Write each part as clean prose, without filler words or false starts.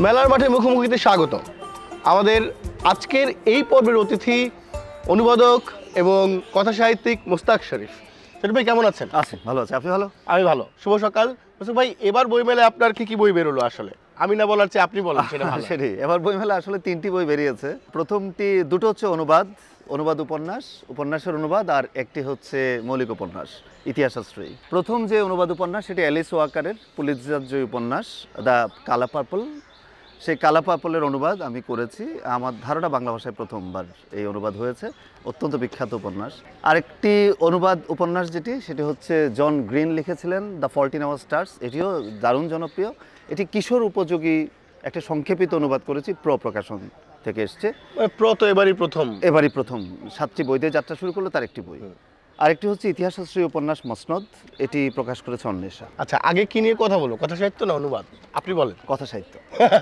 মেলার মাঠে মুখোমুখিতে স্বাগত। আমাদের আজকের এই পর্বের অতিথি অনুবাদক এবং কথা সাহিত্যিক মোস্তাক শরীফ। শরীফ ভাই কেমন আছেন? আছি, ভালো আছি। আপনি ভালো? আমি ভালো। শুভ সকাল। মোস্তাক ভাই, এবার বই মেলায় আপনার কি কি বই বেরোলো? আসলে আমি না বলার চেয়ে আপনি বলেন সেটা ভালো। সেটাই, এবার বই মেলা আসলে 3টি বই বেরিয়েছে। প্রথমটি দুটো হচ্ছে অনুবাদ উপন্যাসের অনুবাদ, আর একটি হচ্ছে মৌলিক উপন্যাস ইতিহাসশাস্ত্রী। প্রথম যে অনুবাদ উপন্যাস সেটি অ্যালিস ওয়াকারের পুলিৎজার জয়ী উপন্যাস দ্য কালা পার্পল। সেই কালা পার্পলের অনুবাদ আমি করেছি। আমার ধারণা বাংলা ভাষায় প্রথমবার এই অনুবাদ হয়েছে। অত্যন্ত বিখ্যাত উপন্যাস। আরেকটি অনুবাদ উপন্যাস সেটি হচ্ছে জন গ্রিন লিখেছিলেন দ্য 14 আওয়ার স্টার্স। এটিও দারুণ জনপ্রিয়। এটি কিশোর উপযোগী একটা সংক্ষেপিত অনুবাদ করেছি, প্রকাশন থেকে এসছে। তো এবারই প্রথম 7টি বই দিয়ে যাত্রা শুরু করলো, তার একটি বই। আরেকটি হচ্ছে ইতিহাসশাস্ত্রী উপন্যাস মসনদ, এটি প্রকাশ করেছে অন্বেষা। আচ্ছা, আগে কি নিয়ে কথা বলো? কথা সাহিত্য না অনুবাদ? আপনি বলেন। কথা সাহিত্য।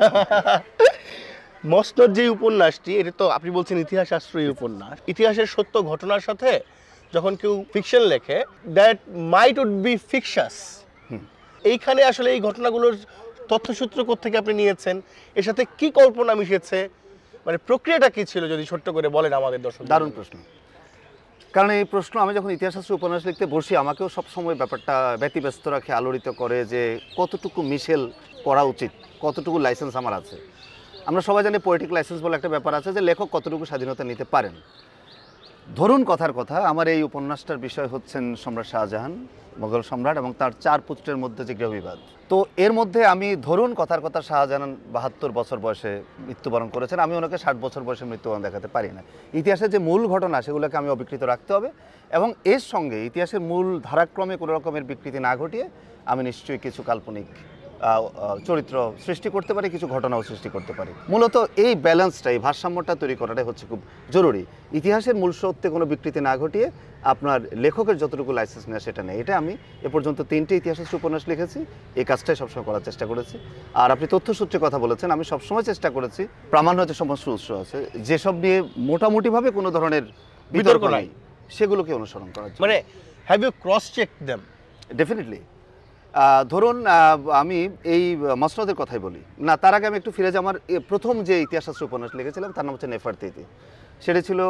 মসনদ যে উপন্যাসটি, এটা তো আপনি বলছেন ইতিহাসশাস্ত্রী উপন্যাস। ইতিহাসের সত্য ঘটনার সাথে যখন কেউ ফিকশন লেখে, that might would be fictitious. এইখানে আসলে এই ঘটনাগুলোর তথ্যসূত্র কোত্থেকে আপনি নিয়েছেন? এর সাথে কি কল্পনা মিশেছে? মানে প্রক্রিয়াটা কি ছিল, যদি ছোট্ট করে বলেন আমাদের দর্শক। দারুণ প্রশ্ন। কারণ এই প্রশ্ন আমি যখন ইতিহাসশাস্ত্রী উপন্যাস লিখতে বসি, আমাকেও সবসময় ব্যাপারটা ব্যতিব্যস্ত রাখে, আলোড়িত করে যে কতটুকু মিশেল করা উচিত, কতটুকু লাইসেন্স আমার আছে। আমরা সবাই জানি পোয়েটিক লাইসেন্স বলে একটা ব্যাপার আছে, যে লেখক কতটুকু স্বাধীনতা নিতে পারেন। ধরুন কথার কথা, আমার এই উপন্যাসটার বিষয় হচ্ছেন সম্রাট শাহজাহান, মোগল সম্রাট, এবং তার 4 পুত্রের মধ্যে যে গৃহবিবাদ। তো এর মধ্যে আমি ধরুন কথার কথা শাহজাহান 72 বছর বয়সে মৃত্যুবরণ করেছেন, আমি ওনাকে 60 বছর বয়সে মৃত্যুবরণ দেখাতে পারি না। ইতিহাসের যে মূল ঘটনা সেগুলোকে আমি অবিকৃত রাখতে হবে, এবং এর সঙ্গে ইতিহাসের মূল ধারাক্রমে কোনো রকমের বিকৃতি না ঘটিয়ে আমি নিশ্চয়ই কিছু কাল্পনিক চরিত্র সৃষ্টি করতে পারি, কিছু ঘটনাও সৃষ্টি করতে পারি। মূলত এই ব্যালেন্সটা, এই ভারসাম্যটা তৈরি করাটাই হচ্ছে খুব জরুরি। ইতিহাসের মূল সত্যে কোনো বিকৃতি না ঘটিয়ে আপনার লেখকের যতটুকু লাইসেন্স নেয় সেটা নেই। এটা আমি এ পর্যন্ত 3টি ইতিহাসশাস্ত্রী উপন্যাস লিখেছি। এই কাজটাই সবসময় করার চেষ্টা করেছি। আর আপনি তথ্যসূত্রে কথা বলেছেন, আমি সবসময় চেষ্টা করেছি প্রামাণ্য যে সমস্ত উৎস আছে, যেসব নিয়ে মোটামুটিভাবে কোনো ধরনের বিতর্ক নাই, সেগুলোকে অনুসরণ করার জন্য। মানে have you cross check them? Definitely. ধরুন আমি এই মসনদের কথাই বলি না, তার আগে আমি একটু ফিরে যাই। আমার প্রথম যে ইতিহাসশাস্ত্র উপন্যাস লিখেছিলাম তার নাম হচ্ছে নেফারতিতি। সেটা ছিল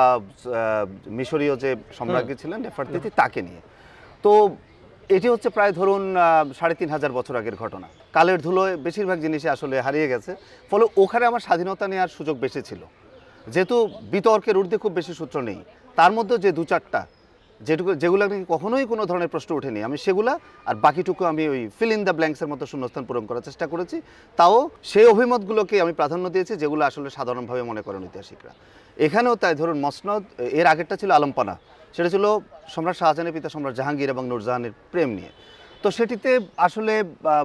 মিশরীয় যে সম্রাজ্ঞী ছিলেন নেফারতিতি, তাকে নিয়ে। তো এটি হচ্ছে প্রায় ধরুন 3500 বছর আগের ঘটনা। কালের ধুলোয় বেশিরভাগ জিনিসই আসলে হারিয়ে গেছে, ফলে ওখানে আমার স্বাধীনতা নেওয়ার সুযোগ বেশি ছিল। যেহেতু বিতর্কের ঊর্ধ্বে খুব বেশি সূত্র নেই, তার মধ্যে যে 2-4টা যেগুলো নাকি কখনোই কোনো ধরনের প্রশ্ন ওঠেনি, আমি সেগুলা, আর বাকিটুকু আমি ওই ফিল ইন দ্য ব্ল্যাঙ্কসের মতো শূন্যস্থান পূরণ করার চেষ্টা করেছি। তাও সেই অভিমতগুলোকে আমি প্রাধান্য দিয়েছি যেগুলো আসলে সাধারণভাবে মনে করেন ঐতিহাসিকরা। এখানেও তাই। ধরুন মসনদ, এর আগেরটা ছিল আলমপনা। সেটা ছিল সম্রাট শাহজাহানের পিতা সম্রাট জাহাঙ্গীর এবং নূরজাহানের প্রেম নিয়ে। তো সেটিতে আসলে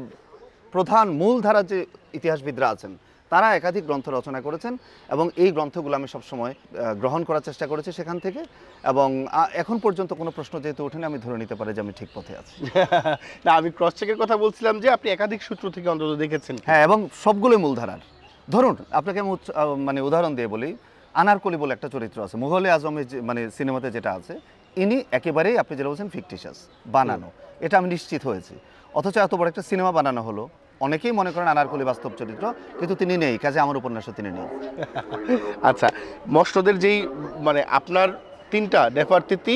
প্রধান মূলধারা যে ইতিহাসবিদরা আছেন তারা একাধিক গ্রন্থ রচনা করেছেন, এবং এই গ্রন্থগুলো আমি সবসময় গ্রহণ করার চেষ্টা করেছি সেখান থেকে। এবং এখন পর্যন্ত কোনো প্রশ্ন যেহেতু ওঠেনি, আমি ধরে নিতে পারি যে আমি ঠিক পথে আছি। না, আমি ক্রস চেকের কথা বলছিলাম যে আপনি একাধিক সূত্র থেকে অন্তত দেখেছেন। হ্যাঁ, এবং সবগুলোই মূলধারার। ধরুন আপনাকে আমি মানে উদাহরণ দিয়ে বলি, আনারকলি বলে একটা চরিত্র আছে মুঘলে আজমের মানে সিনেমাতে যেটা আছে, ইনি একেবারেই আপনি যেটা বলছেন ফিকটিশাস, বানানো। এটা আমি নিশ্চিত হয়েছি। অথচ এত বড় একটা সিনেমা বানানো হলো, অনেকেই মনে করেন আনারকলি বাস্তব চরিত্র, কিন্তু তিনি নেই, কাজে আমার উপন্যাসও তিনি নেই। আচ্ছা, মসনদের যেই মানে আপনার 3টা নেফারতিতি,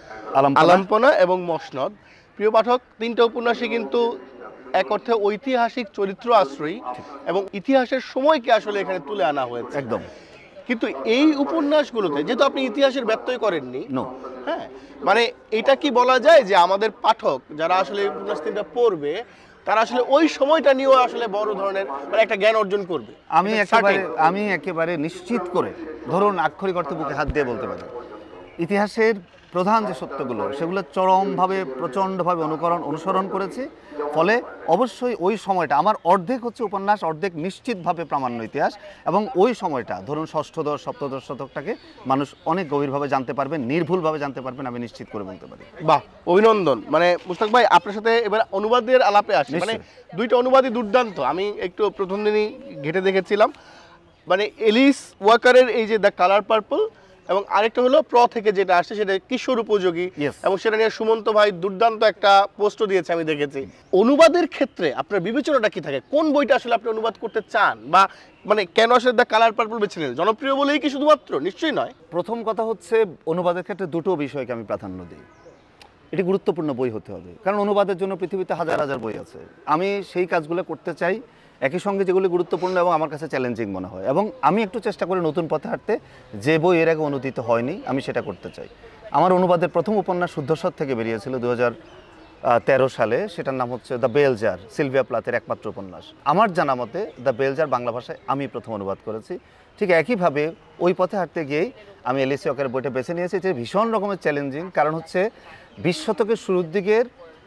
আলমপনা এবং মসনদ, প্রিয় পাঠক, 3টা উপন্যাসই কিন্তু এক অর্থে ঐতিহাসিক চরিত্র আশ্রয়ী, এবং ইতিহাসের সময়কে আসলে এখানে তুলে আনা হয়েছে একদম। কিন্তু এই উপন্যাসগুলোতে যেহেতু আপনি ইতিহাসের ব্যত্যয় করেননি, হ্যাঁ, মানে এটা কি বলা যায় যে আমাদের পাঠক যারা আসলে এই উপন্যাস 3টা পড়বে, তারা আসলে ওই সময়টা নিয়েও আসলে বড় ধরনের মানে একটা জ্ঞান অর্জন করবে? আমি একেবারে নিশ্চিত করে, ধরুন আক্ষরিক অর্থে বুকে হাত দিয়ে বলতে পারি, ইতিহাসের প্রধান যে সত্যগুলো সেগুলো চরমভাবে প্রচণ্ডভাবে অনুসরণ করেছি। ফলে অবশ্যই ওই সময়টা আমার অর্ধেক হচ্ছে উপন্যাস, অর্ধেক নিশ্চিতভাবে প্রামাণ্য ইতিহাস, এবং ওই সময়টা ধরুন 6ষ্ঠ, 7ম শতকটাকে মানুষ অনেক গভীরভাবে জানতে পারবেন, নির্ভুলভাবে জানতে পারবেন, আমি নিশ্চিত করে বলতে পারি। বাহ, অভিনন্দন। মানে মুস্তাক ভাই, আপনার সাথে এবার অনুবাদের আলাপে আসি। মানে 2টা অনুবাদই দুর্দান্ত। আমি একটু প্রথম দিনই ঘেটে দেখেছিলাম, মানে এলিস ওয়াকারের এই যে দ্য কালার পার্পল এবং আরেকটা হলো থেকে যেটা আসছে সেটা কিশোর উপযোগী, Yes. এবং সেটা নিয়ে সুমন্ত ভাই দুর্দান্ত একটা পোস্টও দিয়েছে আমি দেখেছি। অনুবাদের ক্ষেত্রে আপনার বিবেচনাটা কি থাকে, কোন বইটা আসলে আপনি অনুবাদ করতে চান, বা মানে কেন আসলে দ্য কালার পার্পল বেছে নিলেন? জনপ্রিয় বলেই কি শুধুমাত্র? নিশ্চয়ই নয়। প্রথম কথা হচ্ছে অনুবাদের ক্ষেত্রে দুটো বিষয়কে আমি প্রাধান্য দিই। এটি গুরুত্বপূর্ণ বই হতে হবে, কারণ অনুবাদের জন্য পৃথিবীতে হাজার হাজার বই আছে। আমি সেই কাজগুলো করতে চাই, একই সঙ্গে যেগুলি গুরুত্বপূর্ণ এবং আমার কাছে চ্যালেঞ্জিং মনে হয়, এবং আমি একটু চেষ্টা করি নতুন পথে হাঁটতে। যে বই এর আগে অনুদিত হয়নি আমি সেটা করতে চাই। আমার অনুবাদের প্রথম উপন্যাস শুদ্ধস্বর থেকে বেরিয়েছিল 2013 সালে, সেটার নাম হচ্ছে দ্য বেলজার, সিলভিয়া প্লাথের একমাত্র উপন্যাস। আমার জানা মতে দ্য বেলজার বাংলা ভাষায় আমি প্রথম অনুবাদ করেছি। ঠিক একইভাবে ওই পথে হাঁটতে গিয়েই আমি এলিসি ওয়াকের বইটা বেছে নিয়েছি, যে ভীষণ রকমের চ্যালেঞ্জিং। কারণ হচ্ছে 20 শতকের শুরুর দিকের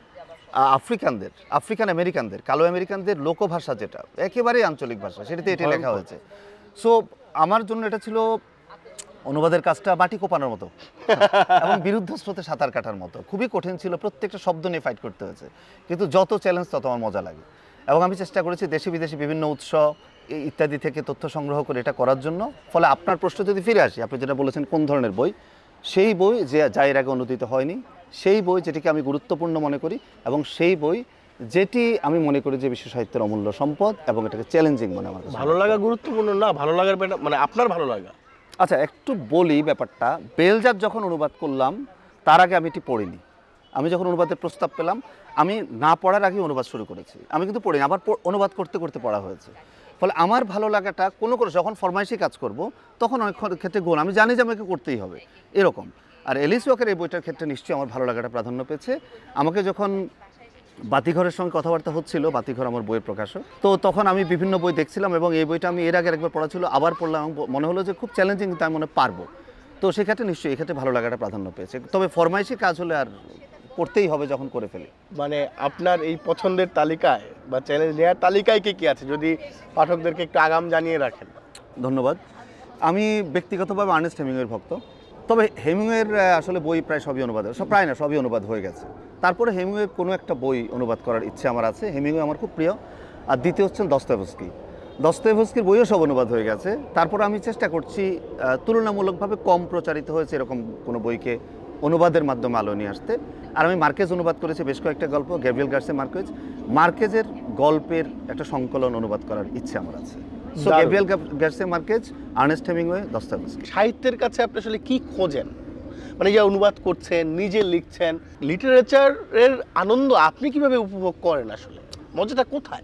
আফ্রিকান আমেরিকানদের, কালো আমেরিকানদের লোকভাষা, যেটা একেবারেই আঞ্চলিক ভাষা, সেটাতে এটি লেখা হয়েছে। সো আমার জন্য এটা ছিল অনুবাদের কাজটা মাটি কোপানোর মতো এবং বিরুদ্ধ স্রোতে সাঁতার কাটার মতো। খুবই কঠিন ছিল, প্রত্যেকটা শব্দ নিয়ে ফাইট করতে হয়েছে, কিন্তু যত চ্যালেঞ্জ তত আমার মজা লাগে। এবং আমি চেষ্টা করেছি দেশি বিদেশি বিভিন্ন উৎস ইত্যাদি থেকে তথ্য সংগ্রহ করে এটা করার জন্য। ফলে আপনার প্রশ্ন যদি ফিরে আসি, আপনি যেটা বলেছেন কোন ধরনের বই, সেই বই যা এর আগে অনুদিত হয়নি, সেই বই যেটিকে আমি গুরুত্বপূর্ণ মনে করি, এবং সেই বই যেটি আমি মনে করি যে বিশ্ব সাহিত্যের অমূল্য সম্পদ, এবং এটাকে চ্যালেঞ্জিং মনে আমার কাছে। ভালো লাগা গুরুত্বপূর্ণ না, ভালো লাগার মানে আপনার ভালো লাগা। আচ্ছা, একটু বলি ব্যাপারটা। বেলজার যখন অনুবাদ করলাম তার আগে আমি এটি পড়িনি। আমি যখন অনুবাদের প্রস্তাব পেলাম, আমি না পড়ার আগে অনুবাদ শুরু করেছি। আমি কিন্তু পড়িনি, আবার অনুবাদ করতে করতে পড়া হয়েছে। ফলে আমার ভালো লাগাটা কোনো যখন ফরমাইশি কাজ করব তখন অনেক ক্ষেত্রে গোল, আমি জানি যে আমাকে করতেই হবে এরকম। আর এলিস ওয়াকের এই বইটার ক্ষেত্রে নিশ্চয়ই আমার ভালো লাগাটা প্রাধান্য পেয়েছে। আমাকে যখন বাতিঘরের সঙ্গে কথাবার্তা হচ্ছিল, বাতিঘর আমার বইয়ের প্রকাশক, তো তখন আমি বিভিন্ন বই দেখছিলাম, এবং এই বইটা আমি এর আগে একবার পড়া ছিল, আবার পড়লাম, মনে হলো যে খুব চ্যালেঞ্জিং, কিন্তু আমি মনে পারবো। তো সেক্ষেত্রে নিশ্চয়ই এক্ষেত্রে ভালো লাগাটা প্রাধান্য পেয়েছে। তবে ফরমাইশি কাজ হলে আর করতেই হবে যখন করে ফেলি। মানে আপনার এই পছন্দের তালিকায় বা চ্যালেঞ্জ নেওয়ার তালিকায় কি কি আছে, যদি পাঠকদেরকে একটু আগাম জানিয়ে রাখেন। ধন্যবাদ। আমি ব্যক্তিগতভাবে আর্নেস্ট হেমিংওয়ের ভক্ত। তবে হেমিংওয়ের আসলে বই প্রায় সবই অনুবাদ, প্রায় না সবই অনুবাদ হয়ে গেছে। তারপরে হেমিংওয়ের কোনো একটা বই অনুবাদ করার ইচ্ছে আমার আছে। হেমিংওয়ে আমার খুব প্রিয়। আর দ্বিতীয় হচ্ছেন দস্তয়েভস্কির বইও সব অনুবাদ হয়ে গেছে। তারপর আমি চেষ্টা করছি তুলনামূলকভাবে কম প্রচারিত হয়েছে এরকম কোনো বইকে অনুবাদের মাধ্যমে আলো নিয়ে আসতে। আর আমি মার্কেজ অনুবাদ করেছি বেশ কয়েকটা গল্প, গ্যাব্রিয়েল গার্সিয়া মার্কেজের গল্পের একটা সংকলন অনুবাদ করার ইচ্ছে আমার আছে। So Gabriel Garcia Marquez, Ernest Hemingway, Dostoevsky. সাহিত্যের কাছে আপনি আসলে কি খোঁজেন? মানে যে অনুবাদ করছেন, নিজে লিখছেন, লিটারেচারের আনন্দ আপনি কিভাবে উপভোগ করেন? আসলে মজাটা কোথায়?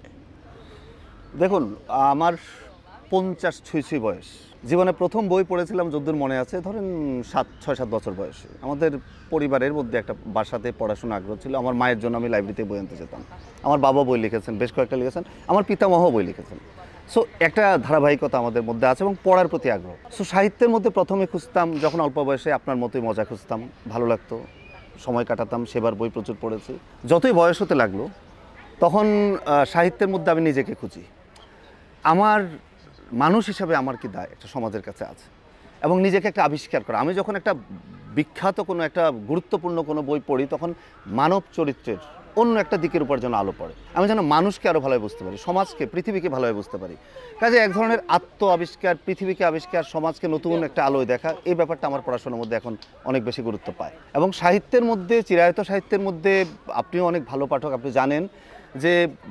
দেখুন, আমার 50 ছুঁই বয়স। জীবনে প্রথম বই পড়েছিলাম যদ্দূর মনে আছে, ধরেন 6-7 বছর বয়সে। আমাদের পরিবারের মধ্যে একটা বাসাতে পড়াশোনা আগ্রহ ছিল। আমার মায়ের জন্য আমি লাইব্রেরিতে বই আনতে যেতাম। আমার বাবা বই লিখেছেন, বেশ কয়েকটা লিখেছেন, আমার পিতামহ বই লিখেছেন। সো একটা ধারাবাহিকতা আমাদের মধ্যে আছে, এবং পড়ার প্রতি আগ্রহ। সো সাহিত্যের মধ্যে প্রথমে খুঁজতাম যখন অল্প বয়সে, আপনার মতোই মজা খুঁজতাম, ভালো লাগতো, সময় কাটাতাম, সেবার বই প্রচুর পড়েছি। যতই বয়স হতে লাগলো তখন সাহিত্যের মধ্যে আমি নিজেকে খুঁজি। আমার মানুষ হিসাবে আমার কি দায় একটা সমাজের কাছে আছে, এবং নিজেকে একটা আবিষ্কার করা। আমি যখন একটা বিখ্যাত কোনো একটা গুরুত্বপূর্ণ কোনো বই পড়ি, তখন মানব চরিত্রের অন্য একটা দিকের উপর যেন আলো পড়ে। আমি যেন মানুষকে আরও ভালোভাবে বুঝতে পারি, সমাজকে, পৃথিবীকে ভালোভাবে বুঝতে পারি। কাজে এক ধরনের আত্ম আবিষ্কার, পৃথিবীকে আবিষ্কার, সমাজকে নতুন একটা আলোয় দেখা, এই ব্যাপারটা আমার পড়াশোনার মধ্যে এখন অনেক বেশি গুরুত্ব পায়। এবং সাহিত্যের মধ্যে, চিরায়ত সাহিত্যের মধ্যে, আপনিও অনেক ভালো পাঠক, আপনি জানেন যে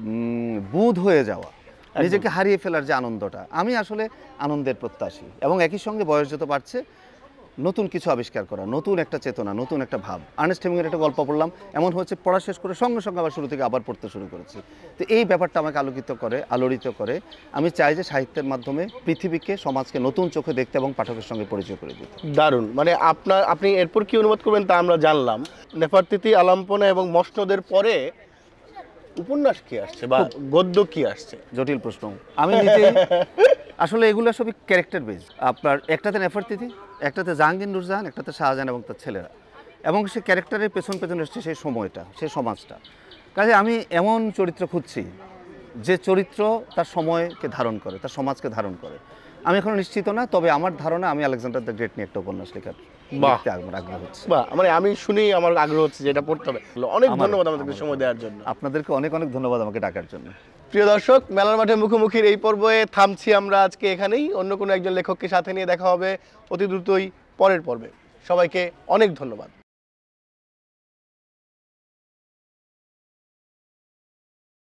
বুঁদ হয়ে যাওয়া, নিজেকে হারিয়ে ফেলার যে আনন্দটা, আমি আসলে আনন্দের প্রত্যাশী। এবং একই সঙ্গে বয়স যত বাড়ছে, নতুন কিছু আবিষ্কার করা, নতুন একটা চেতনা, নতুন একটা ভাব। আর্নেস্ট হেমিংওয়ের একটা গল্প পড়লাম, এমন হচ্ছে পড়া শেষ করে সঙ্গে সঙ্গে আবার শুরু থেকে আবার পড়তে শুরু করেছি। তো এই ব্যাপারটা আমাকে আলোড়িত করে। আমি চাই যে সাহিত্যের মাধ্যমে পৃথিবীকে, সমাজকে নতুন চোখে দেখতে এবং পাঠকের সঙ্গে পরিচয় করে দিতে। দারুণ। মানে আপনি এরপর কি অনুবাদ করবেন তা আমরা জানলাম। নেফারতিতি, আলমপনা এবং মসনদের পরে উপন্যাস কি আসছে বা গদ্য কি আসছে? জটিল প্রশ্ন। আমি নিজে আসলে এগুলো সবই ক্যারেক্টার বেজ। আপনার একটাতে নেফারতিতি, একটাতে জাহাঙ্গীর নূরজাহান, একটাতে শাহজাহান এবং তার ছেলেরা, এবং সে ক্যারেক্টারের পেছন এসছে সেই সময়টা, সেই সমাজটা। কাজে আমি এমন চরিত্র খুঁজছি যে চরিত্র তার সময়কে ধারণ করে, তার সমাজকে ধারণ করে। আমি এখনো নিশ্চিত না, তবে আমার ধারণা আমি আলেকজান্ডার দ্য গ্রেট নিয়ে একটা উপন্যাস লেখার আগ্রহ হচ্ছে। মানে আমি শুনেই আমার আগ্রহ হচ্ছে যে এটা পড়তে হবে। অনেক ধন্যবাদ আমাদেরকে সময় দেওয়ার জন্য। আপনাদেরকে অনেক অনেক ধন্যবাদ আমাকে ডাকার জন্য। প্রিয় দর্শক, মেলার মাঠে মুখোমুখির এই পর্বে থামছি আমরা আজকে এখানেই। অন্য কোনো একজন লেখককে সাথে নিয়ে দেখা হবে অতি দ্রুতই। পরের পর্বে। সবাইকে অনেক ধন্যবাদ।